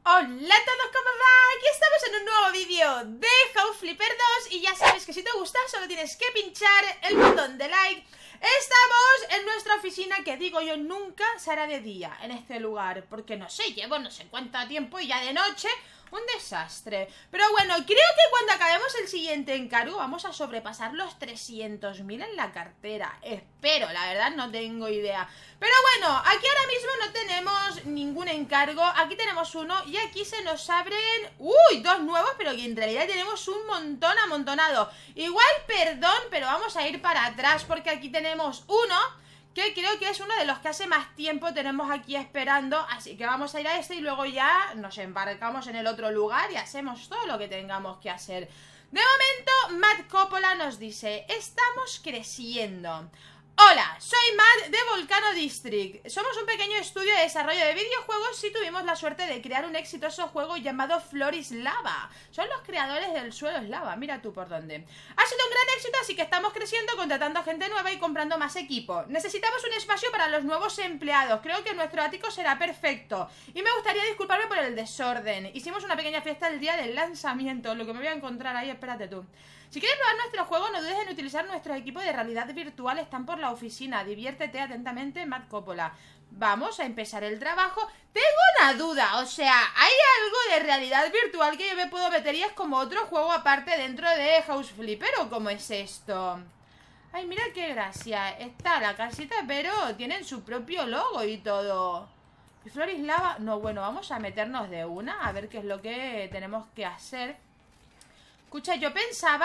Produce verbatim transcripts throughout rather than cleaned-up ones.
Hola a todos, ¿cómo va? Aquí estamos en un nuevo vídeo de House Flipper dos. Y ya sabes que si te gusta solo tienes que pinchar el botón de like. Estamos en nuestra oficina, que digo yo nunca se hará de día en este lugar, porque no sé, llevo no sé cuánto tiempo y ya de noche, un desastre. Pero bueno, creo que cuando acabemos el siguiente encargo vamos a sobrepasar los trescientos mil en la cartera. Espero, la verdad no tengo idea. Pero bueno, aquí ahora mismo no tenemos ningún encargo. Aquí tenemos uno y aquí se nos abren... ¡Uy! Dos nuevos, pero que en realidad tenemos un montón amontonado. Igual, perdón, pero vamos a ir para atrás porque aquí tenemos uno que creo que es uno de los que hace más tiempo tenemos aquí esperando. Así que vamos a ir a este y luego ya nos embarcamos en el otro lugar y hacemos todo lo que tengamos que hacer. De momento, Matt Coppola nos dice: estamos creciendo. Hola, soy Matt de Volcano District. Somos un pequeño estudio de desarrollo de videojuegos y tuvimos la suerte de crear un exitoso juego llamado Floris Lava. Son los creadores del suelo es lava, mira tú por dónde. Ha sido un gran éxito, así que estamos creciendo, contratando gente nueva y comprando más equipo. Necesitamos un espacio para los nuevos empleados. Creo que nuestro ático será perfecto. Y me gustaría disculparme por el desorden. Hicimos una pequeña fiesta el día del lanzamiento. Lo que me voy a encontrar ahí, espérate tú. Si quieres probar nuestro juego, no dudes en utilizar nuestro equipo de realidad virtual. Están por la oficina. Diviértete atentamente, Matt Coppola. Vamos a empezar el trabajo. Tengo una duda, o sea, ¿hay algo de realidad virtual que yo me puedo meter y es como otro juego aparte dentro de House Flipper o cómo es esto? Ay, mira qué gracia. Está la casita, pero tienen su propio logo y todo. ¿Y Floris Lava? No, bueno, vamos a meternos de una a ver qué es lo que tenemos que hacer. Escucha, yo pensaba,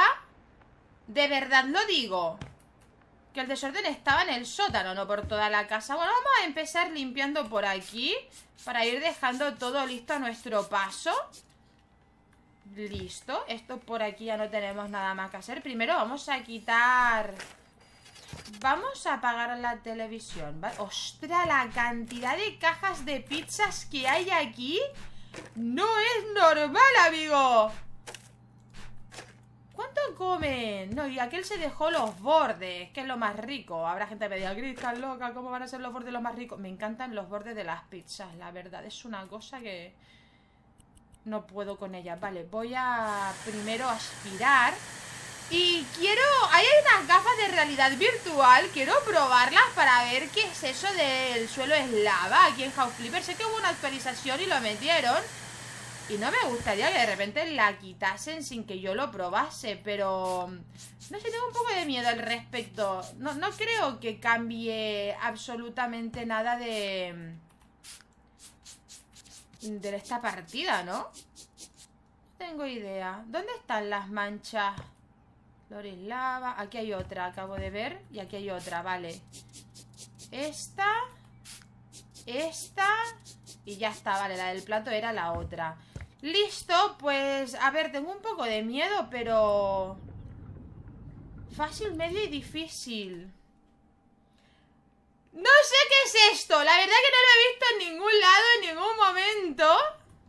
de verdad lo digo, que el desorden estaba en el sótano, no por toda la casa. Bueno, vamos a empezar limpiando por aquí para ir dejando todo listo a nuestro paso. Listo, esto por aquí ya no tenemos nada más que hacer. Primero vamos a quitar... Vamos a apagar la televisión, ¿vale? ¡Ostras! La cantidad de cajas de pizzas que hay aquí no es normal, amigo. ¿Cuánto comen? No, y aquel se dejó los bordes, que es lo más rico. Habrá gente que me diga: Gris, estás loca, ¿cómo van a ser los bordes los más ricos? Me encantan los bordes de las pizzas, la verdad. Es una cosa que no puedo con ella. Vale, voy a primero aspirar. Y quiero... Ahí hay unas gafas de realidad virtual. Quiero probarlas para ver qué es eso del suelo es lava aquí en House Flipper. Sé que hubo una actualización y lo metieron. Y no me gustaría que de repente la quitasen sin que yo lo probase, pero... No sé, tengo un poco de miedo al respecto. No, no creo que cambie absolutamente nada de... De esta partida, ¿no? No tengo idea. ¿Dónde están las manchas? Floris Lava. Aquí hay otra, acabo de ver. Y aquí hay otra, vale. Esta... Esta... Y ya está, vale, la del plato era la otra. Listo, pues, a ver, tengo un poco de miedo, pero... Fácil, medio y difícil. No sé qué es esto, la verdad que no lo he visto en ningún lado, en ningún momento.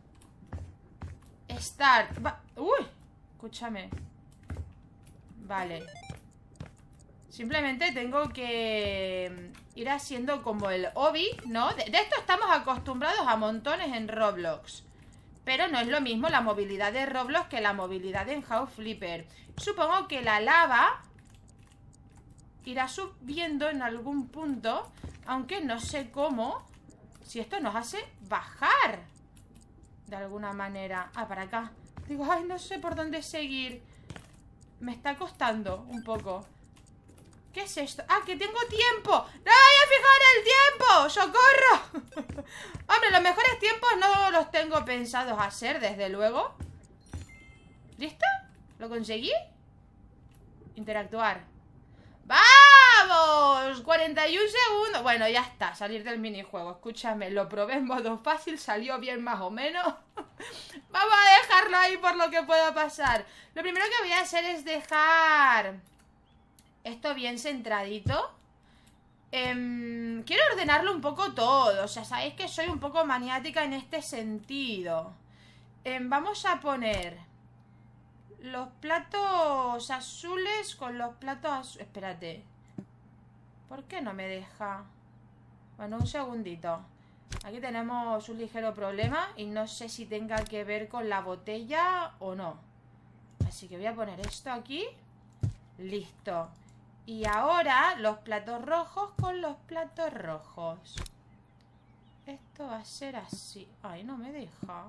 Start. Va... Uy, escúchame. Vale. Simplemente tengo que ir haciendo como el obby, ¿no? De, de esto estamos acostumbrados a montones en Roblox. Pero no es lo mismo la movilidad de Roblox que la movilidad en House Flipper. Supongo que la lava irá subiendo en algún punto, aunque no sé cómo. Si esto nos hace bajar de alguna manera. Ah, para acá. Digo, ay, no sé por dónde seguir. Me está costando un poco. ¿Qué es esto? ¡Ah, que tengo tiempo! ¡No voy a fijar el tiempo! ¡Socorro! Hombre, los mejores tiempos no los tengo pensados hacer, desde luego. ¿Listo? ¿Lo conseguí? Interactuar. ¡Vamos! cuarenta y un segundos. Bueno, ya está, salir del minijuego. Escúchame, lo probé en modo fácil, salió bien más o menos. Vamos a dejarlo ahí por lo que pueda pasar. Lo primero que voy a hacer es dejar... esto bien centradito. eh, Quiero ordenarlo un poco todo. O sea, sabéis que soy un poco maniática en este sentido. eh, Vamos a poner los platos azules con los platos azules. Espérate, ¿por qué no me deja? Bueno, un segundito. Aquí tenemos un ligero problema y no sé si tenga que ver con la botella o no. Así que voy a poner esto aquí. Listo. Y ahora los platos rojos con los platos rojos. Esto va a ser así. Ay, no me deja.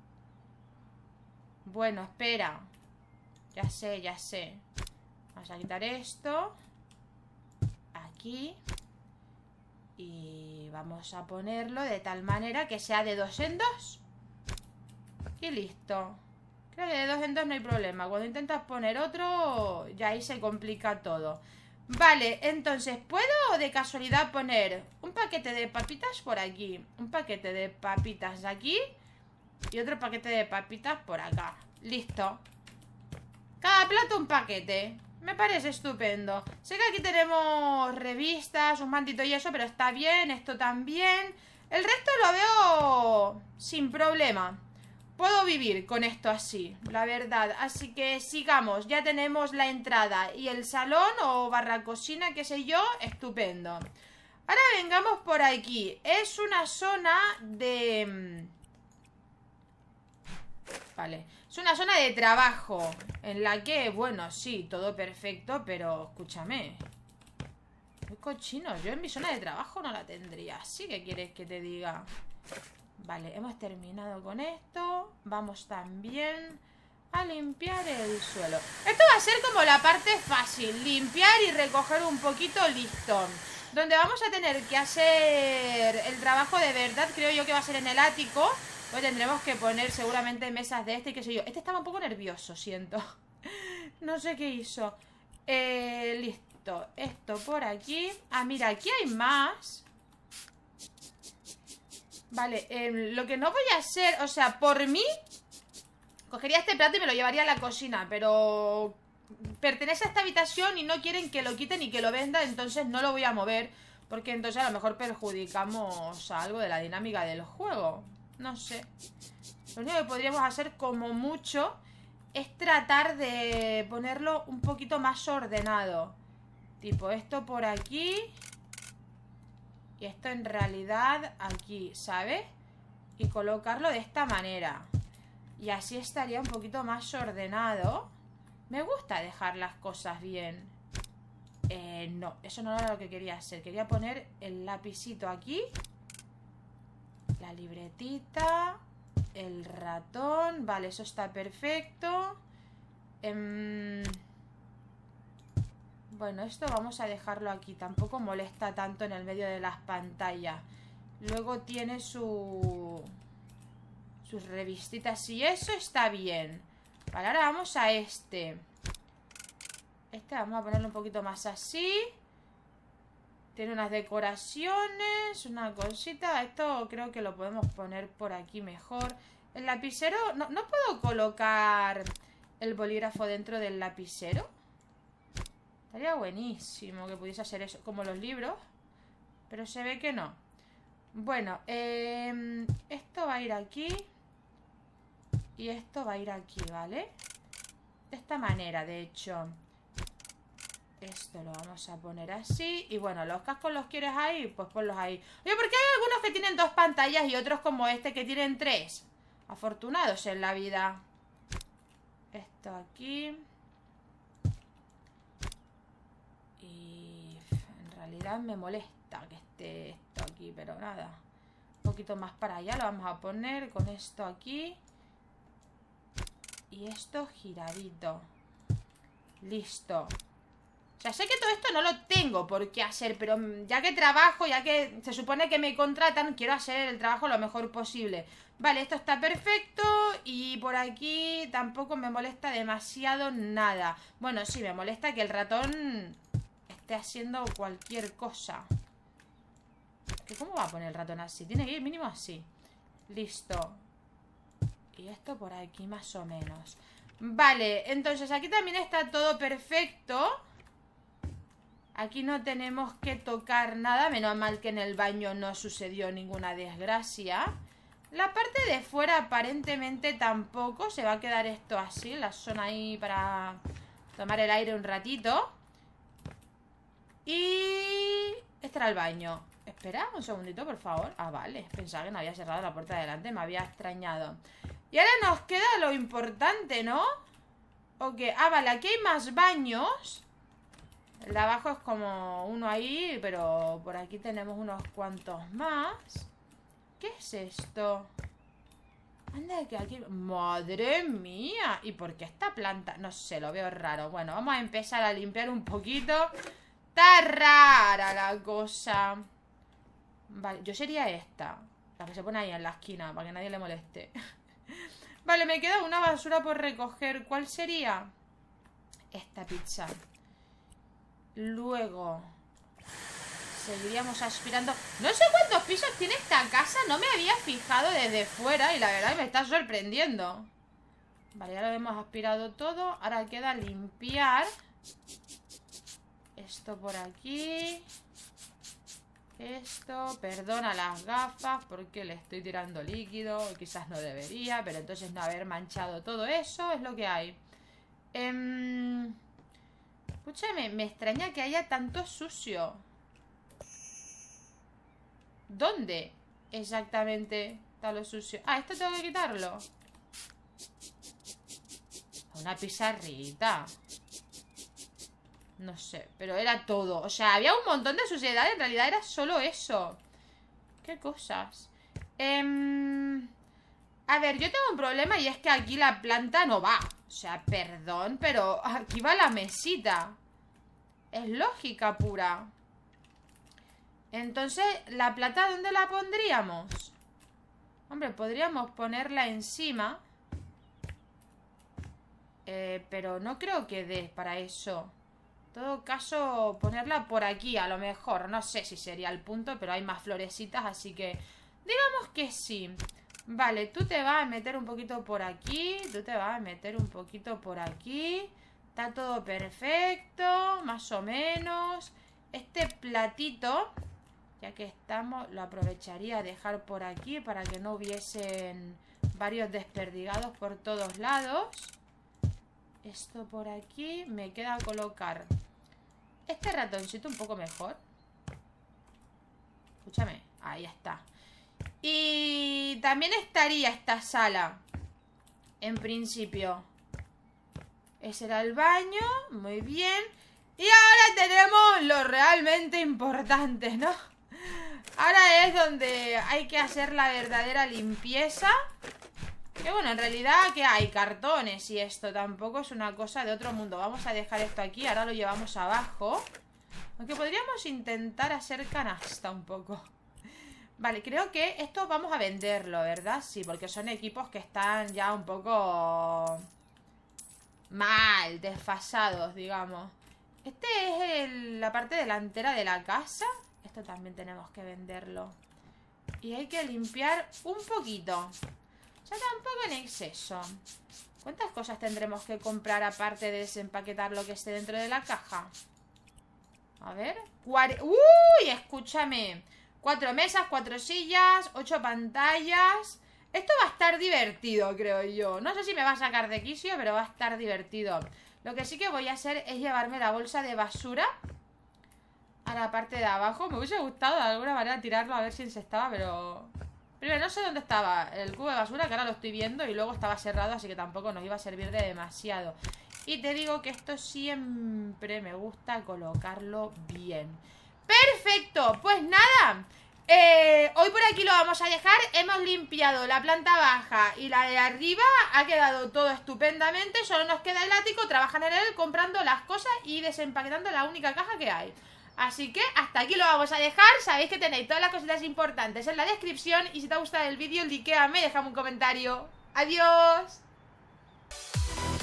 Bueno, espera. Ya sé, ya sé. Vamos a quitar esto. Aquí. Y vamos a ponerlo de tal manera que sea de dos en dos. Y listo. Creo que de dos en dos no hay problema. Cuando intentas poner otro, ya ahí se complica todo. Vale, entonces, ¿puedo de casualidad poner un paquete de papitas por aquí? Un paquete de papitas de aquí. Y otro paquete de papitas por acá. Listo. Cada plato un paquete. Me parece estupendo. Sé que aquí tenemos revistas, un mantito y eso, pero está bien, esto también. El resto lo veo sin problema. Puedo vivir con esto así, la verdad. Así que sigamos. Ya tenemos la entrada y el salón o barra cocina, qué sé yo. Estupendo. Ahora vengamos por aquí. Es una zona de... Vale. Es una zona de trabajo en la que, bueno, sí, todo perfecto, pero escúchame. Muy cochino. Yo en mi zona de trabajo no la tendría. ¿Sí que quieres que te diga? Vale, hemos terminado con esto. Vamos también a limpiar el suelo. Esto va a ser como la parte fácil. Limpiar y recoger un poquito, listo. Donde vamos a tener que hacer el trabajo de verdad, creo yo que va a ser en el ático. Pues tendremos que poner seguramente mesas de este y qué sé yo. Este estaba un poco nervioso, siento. No sé qué hizo. Eh, listo. Esto por aquí. Ah, mira, aquí hay más. Vale, eh, lo que no voy a hacer, o sea, por mí cogería este plato y me lo llevaría a la cocina, pero pertenece a esta habitación y no quieren que lo quiten y que lo venda, entonces no lo voy a mover, porque entonces a lo mejor perjudicamos a algo de la dinámica del juego. No sé. Lo único que podríamos hacer como mucho es tratar de ponerlo un poquito más ordenado. Tipo esto por aquí. Y esto en realidad aquí, ¿sabes? Y colocarlo de esta manera. Y así estaría un poquito más ordenado. Me gusta dejar las cosas bien. Eh, no, eso no era lo que quería hacer. Quería poner el lapicito aquí. La libretita. El ratón. Vale, eso está perfecto. Eh... Bueno, esto vamos a dejarlo aquí. Tampoco molesta tanto en el medio de las pantallas. Luego tiene su... sus revistitas y eso está bien. Vale, ahora vamos a este. Este vamos a ponerlo un poquito más así. Tiene unas decoraciones, una cosita. Esto creo que lo podemos poner por aquí mejor. El lapicero... No, no puedo colocar el bolígrafo dentro del lapicero. Estaría buenísimo que pudiese hacer eso, como los libros. Pero se ve que no. Bueno, eh, esto va a ir aquí. Y esto va a ir aquí, ¿vale? De esta manera, de hecho. Esto lo vamos a poner así. Y bueno, los cascos los quieres ahí, pues ponlos ahí. Oye, ¿por qué hay algunos que tienen dos pantallas y otros como este que tienen tres? Afortunados en la vida. Esto aquí. En realidad me molesta que esté esto aquí, pero nada. Un poquito más para allá lo vamos a poner con esto aquí. Y esto giradito. Listo. O sea, sé que todo esto no lo tengo por qué hacer, pero ya que trabajo, ya que se supone que me contratan, quiero hacer el trabajo lo mejor posible. Vale, esto está perfecto. Y por aquí tampoco me molesta demasiado nada. Bueno, sí, me molesta que el ratón esté haciendo cualquier cosa. ¿Que ¿Cómo va a poner el ratón así? Tiene que ir mínimo así. Listo. Y esto por aquí más o menos. Vale, entonces aquí también está todo perfecto. Aquí no tenemos que tocar nada. Menos mal que en el baño no sucedió ninguna desgracia. La parte de fuera aparentemente tampoco. Se va a quedar esto así. La zona ahí para tomar el aire un ratito. Y este era el baño. Espera un segundito, por favor. Ah, vale, pensaba que no había cerrado la puerta de delante. Me había extrañado. Y ahora nos queda lo importante, ¿no? Ok, ah, vale, aquí hay más baños. El de abajo es como uno ahí, pero por aquí tenemos unos cuantos más. ¿Qué es esto? Anda, que aquí... ¡Madre mía! ¿Y por qué esta planta? No sé, lo veo raro. Bueno, vamos a empezar a limpiar un poquito. Está rara la cosa. Vale, yo sería esta. La que se pone ahí en la esquina, para que nadie le moleste. Vale, me queda una basura por recoger. ¿Cuál sería? Esta pizza. Luego seguiríamos aspirando. No sé cuántos pisos tiene esta casa. No me había fijado desde fuera. Y la verdad me está sorprendiendo. Vale, ya lo hemos aspirado todo. Ahora queda limpiar. Esto por aquí. Esto, perdona las gafas porque le estoy tirando líquido. Quizás no debería, pero entonces no haber manchado todo eso es lo que hay. eh, Escúchame, me extraña que haya tanto sucio. ¿Dónde exactamente está lo sucio? Ah, esto tengo que quitarlo. Una pizarrita. No sé, pero era todo. O sea, había un montón de suciedad. En realidad era solo eso. ¿Qué cosas? Eh, a ver, yo tengo un problema y es que aquí la planta no va. O sea, perdón, pero aquí va la mesita. Es lógica pura. Entonces, ¿la plata dónde la pondríamos? Hombre, podríamos ponerla encima. Eh, pero no creo que dé para eso. En todo caso, ponerla por aquí a lo mejor. No sé si sería el punto, pero hay más florecitas, así que digamos que sí. Vale, tú te vas a meter un poquito por aquí. Tú te vas a meter un poquito por aquí. Está todo perfecto, más o menos. Este platito, ya que estamos, lo aprovecharía a dejar por aquí para que no hubiesen varios desperdigados por todos lados. Esto por aquí. Me queda colocar este ratoncito un poco mejor. Escúchame, ahí está. Y también estaría esta sala, en principio. Ese era el baño, muy bien. Y ahora tenemos lo realmente importante, ¿no? Ahora es donde hay que hacer la verdadera limpieza. Que bueno, en realidad, ¿qué hay? Cartones y esto tampoco es una cosa de otro mundo. Vamos a dejar esto aquí, ahora lo llevamos abajo. Aunque podríamos intentar hacer canasta un poco. Vale, creo que esto vamos a venderlo, ¿verdad? Sí, porque son equipos que están ya un poco mal, desfasados, digamos. Este es el, la parte delantera de la casa. Esto también tenemos que venderlo. Y hay que limpiar un poquito. O sea, tampoco en exceso. ¿Cuántas cosas tendremos que comprar aparte de desempaquetar lo que esté dentro de la caja? A ver. Cuare... ¡Uy! Escúchame. Cuatro mesas, cuatro sillas, ocho pantallas. Esto va a estar divertido, creo yo. No sé si me va a sacar de quicio, pero va a estar divertido. Lo que sí que voy a hacer es llevarme la bolsa de basura a la parte de abajo. Me hubiese gustado de alguna manera tirarlo a ver si se estaba, pero... Primero, no sé dónde estaba el cubo de basura, que ahora lo estoy viendo, y luego estaba cerrado, así que tampoco nos iba a servir de demasiado. Y te digo que esto siempre me gusta colocarlo bien. ¡Perfecto! Pues nada, eh, hoy por aquí lo vamos a dejar. Hemos limpiado la planta baja y la de arriba. Ha quedado todo estupendamente. Solo nos queda el ático, trabajar en él, comprando las cosas y desempaquetando la única caja que hay. Así que hasta aquí lo vamos a dejar. Sabéis que tenéis todas las cositas importantes en la descripción. Y si te ha gustado el vídeo, likeame, déjame un comentario. ¡Adiós!